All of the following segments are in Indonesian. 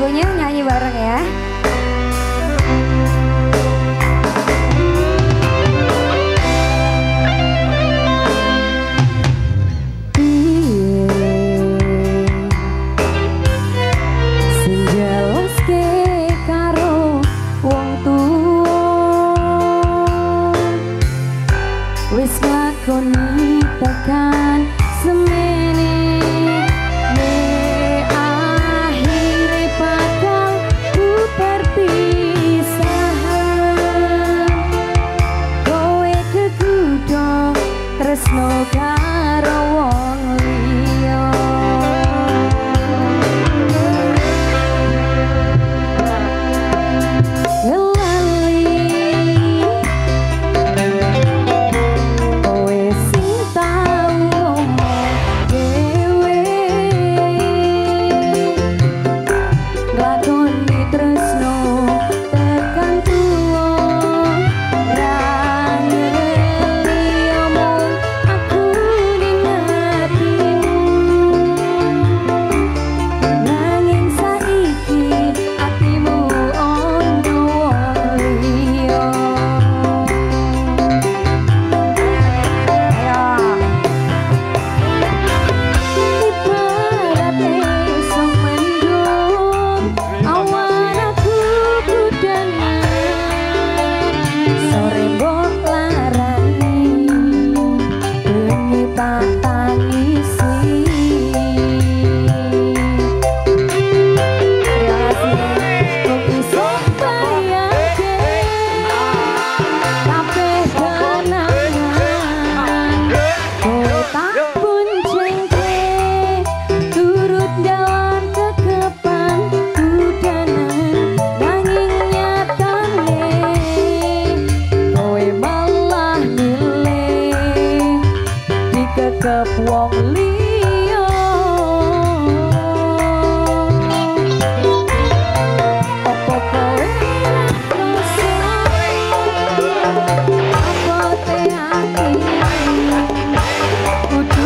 lagunya, nyanyi bareng ya. Wis ngakoni tekan semene ne akhire bakal ku perpisahan. Kowe kekudo tresno karo wong liya. Kekep wong liya. Apa kowe rasa abote ati kudu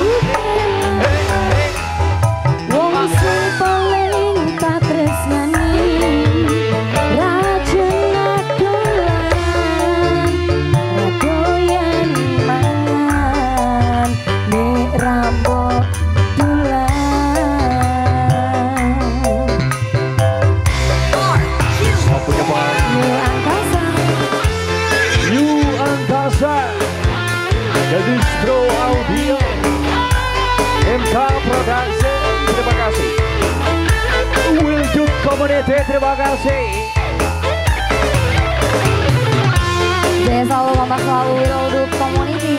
wong sing paling tak tresnani rajana dolan doyan mangan rambut tulang. New Angkasa jadi Stro Audio MK Production, terima kasih. Wilduk Community, terima kasih. Saya selalu kompak selalu Wilduk Community.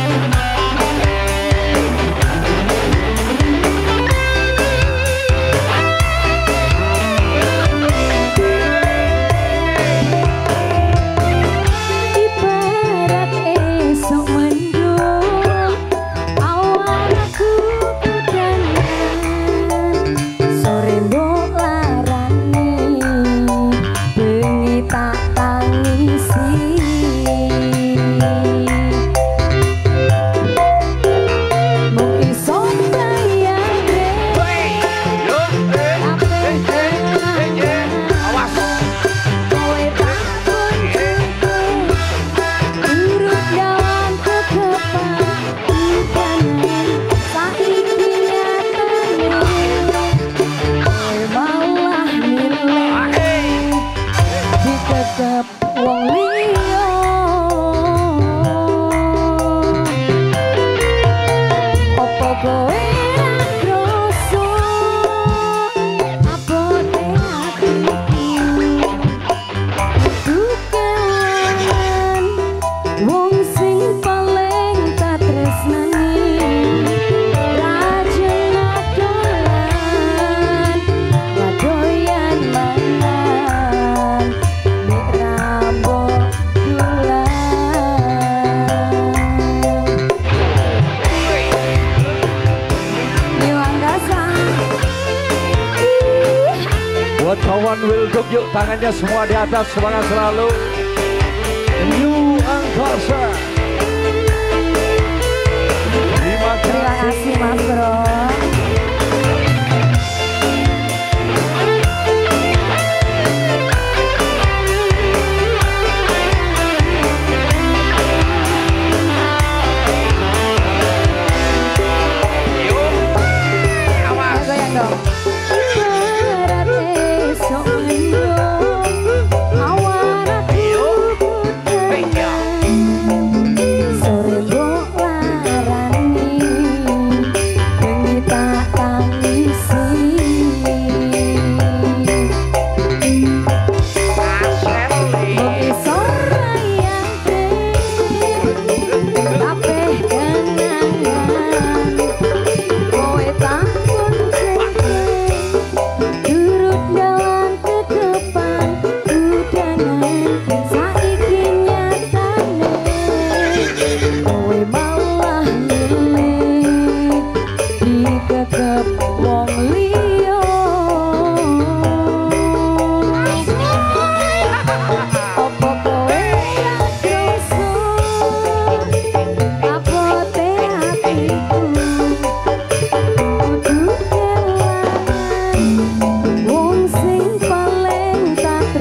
Buat kawan Wilduk, yuk tangannya semua di atas, semangat selalu. New Angkasa. Terima kasih Mas Bro.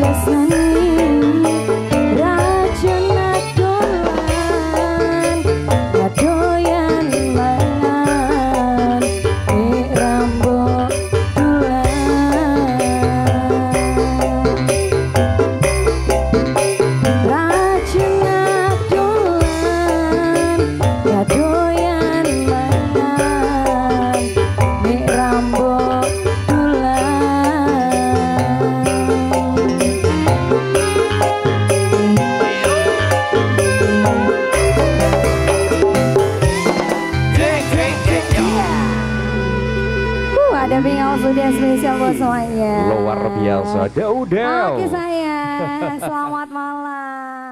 Ada Bingau Sudia spesial buat semuanya. Luar biasa. Daudau. Oke sayang, selamat malam.